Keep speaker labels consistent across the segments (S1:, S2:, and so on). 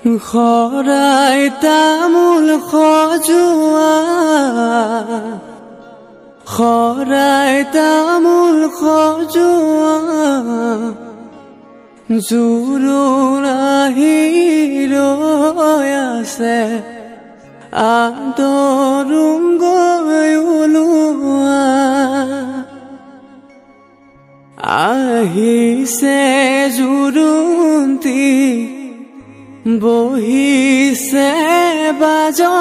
S1: খৰাই তামোল খজোৱা খৰাই তামোল খজোৱা জোৰোণ আহি ৰৈ আছে আদৰুং গৈ ওলোৱা আহিছে জোৰোণটি বহিছে বাজা।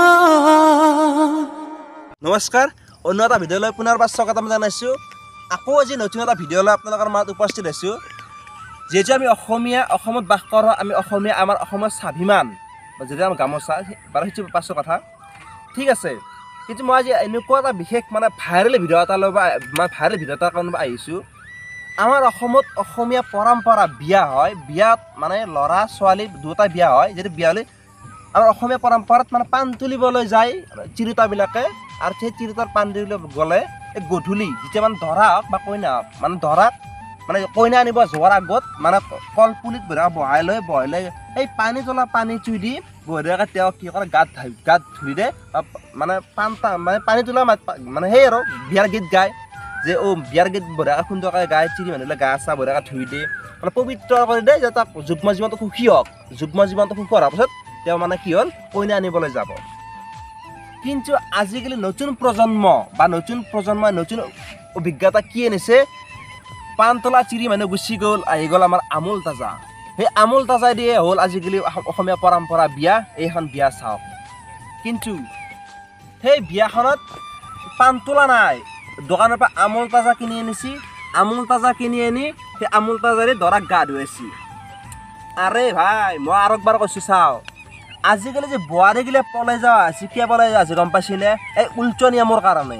S2: নমস্কাৰ, অন্য এটা ভিডিঅ'লৈ পুনৰবাৰ স্বাগতম জনাইছোঁ। আকৌ আজি নতুন এটা ভিডিঅ'লৈ আপোনালোকৰ মাজত উপস্থিত হৈছোঁ। যিহেতু আমি অসমত বাস কৰোঁ, আমি অসমীয়া, আমাৰ অসমৰ স্বাভিমান যদি আমাৰ গামোচা বাৰু সেইটো পাছৰ কথা ঠিক আছে। কিন্তু মই আজি এনেকুৱা এটা বিশেষ ভাইৰেল ভিডিঅ' এটালৈ ভাইৰেল ভিডিঅ' এটাৰ কাৰণে আহিছোঁ। আমাৰ অসমত অসমীয়া পৰম্পৰা বিয়া হয়, বিয়াত ল'ৰা ছোৱালী দুটা বিয়া হয়। যিটো বিয়া হ'লে আমাৰ অসমীয়া পৰম্পৰাত পাণ তুলিবলৈ যায় তিৰোতাবিলাকে, আৰু সেই তিৰোতাৰ পাণ তুলিবলৈ গ'লে এই গধূলি যেতিয়া দৰা হওক বা কইনা হওক দৰাক কইনা আনিব যোৱাৰ আগত কলপুলিত বহাই লৈ এই পানী তোলা পানী চুই দি বঢ়িয়াকৈ তেওঁ কি কৰে গাত ধুই দিয়ে, পানী তোলা সেই আৰু বিয়াৰ গীত গায় যে বিয়াৰ গীত বঢ়িয়াকৈ সুন্দৰকৈ গায়, চিৰি মানুহবিলাক গা চা বঢ়িয়াকৈ ধুই দিয়ে, পবিত্ৰ কৰি দিয়ে যে তাক যুগ্ম জীৱনটো সুখী হওক। যুগ্ম জীৱনটো সুখী হোৱাৰ পাছত তেওঁ কি হ'ল কইনা আনিবলৈ যাব। কিন্তু আজিকালি নতুন প্ৰজন্মই নতুন অভিজ্ঞতা কি আনিছে, পাণ তোলা চিৰি মানুহ গুচি গ'ল, আহি গ'ল আমাৰ আমোল তাজা। সেই আমোল তাজাই দিয়ে হ'ল আজিকালি অসমীয়া পৰম্পৰা বিয়া। এইখন বিয়া চাওক, কিন্তু সেই বিয়াখনত পাণ তোলা নাই, দোকানৰ পৰা আমোল তাজা কিনি আনিছি। আমোল তাজা কিনি আনি সেই আমোল তাজাৰে দৰাক গা ধুৱাইছি। আৰে ভাই, মই আৰু একবাৰ কৈছোঁ চাওঁ, আজিকালি যে বোৱাৰীগিলা পলাই যোৱা আছে, কিয় পলাই যোৱা আছে গম পাইছিলে? এই উল্টো নিয়মৰ কাৰণে।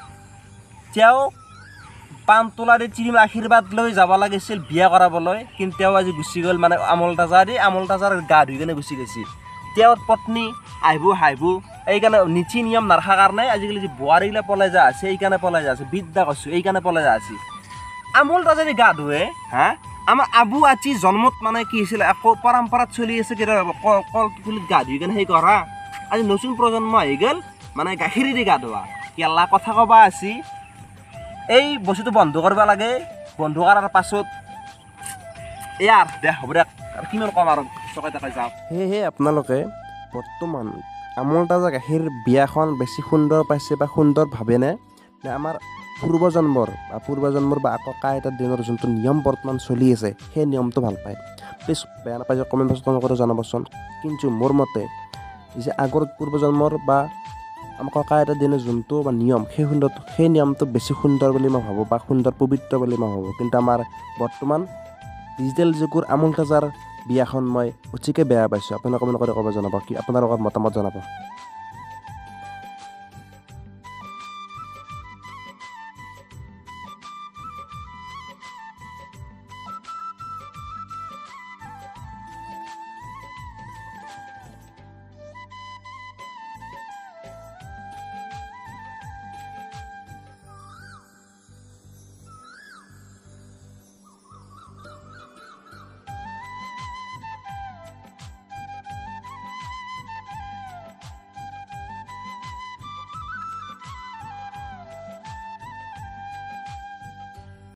S2: তেওঁ পাণ তোলা দি চিৰি আশীৰ্বাদ লৈ যাব লাগিছিল বিয়া কৰাবলৈ, কিন্তু তেওঁ আজি গুচি গ'ল আমোল তাজাৰ গা ধুই কিনে গুচি গৈছিল। তেওঁৰ পত্নী আহিব এইকাৰণে নীতি নিয়ম নাৰাখাৰ কাৰণে আজিকালি যি বোৱাৰীগিলা পলাই যোৱা আছে, এইকাৰণে পলাই যোৱা আছে। বিদ্যা কৈছোঁ, এইকাৰণে পলাই যোৱা আছে। আমোল তাজাৰি গা ধুৱে আমাৰ আবু আচি জন্মত কি হৈছিলে আকৌ পৰম্পৰাত চলি আছে কলপুলিত গা ধুই কেনে সেই কৰা। আজি নতুন প্ৰজন্ম আহি গ'ল গাখীৰেদি গা ধোৱা। কেলা কথা ক'বা আছি, এই বস্তুটো বন্ধ কৰিব লাগে। বন্ধ কৰাৰ পাছত ইয়াৰ দে হ'ব দে, আৰু কিমান কম আৰু চকাই টকাই যাওক।
S3: সেয়েহে আপোনালোকে বৰ্তমান আমোল তাজা গাখীৰ বিয়াখন বেছি সুন্দৰ পাইছে বা সুন্দৰ ভাবেনে, নে আমাৰ পূৰ্বজন্মৰ বা ককা আইতাৰ দিনৰ যোনটো নিয়ম বৰ্তমান চলি আছে সেই নিয়মটো ভাল পায়? প্লিজ বেয়া নাপায় যে কমেণ্ট বক্সত কমেণ্ট কৰি জনাবচোন। কিন্তু মোৰ মতে যে আগৰ পূৰ্বজন্মৰ বা আমাৰ ককা আইতাৰ দিনৰ যোনটো নিয়ম সেই নিয়মটো বেছি সুন্দৰ বুলি মই ভাবোঁ, বা সুন্দৰ পবিত্ৰ বুলি মই ভাবোঁ। কিন্তু আমাৰ বৰ্তমান ডিজিটেল যুগৰ আমোল তাজাৰ বিয়াখন মই অতিকৈ বেয়া পাইছোঁ। আপোনালোকে কমেণ্ট কৰি ক'ব জনাব, কি আপোনালোকৰ মতামত জনাব।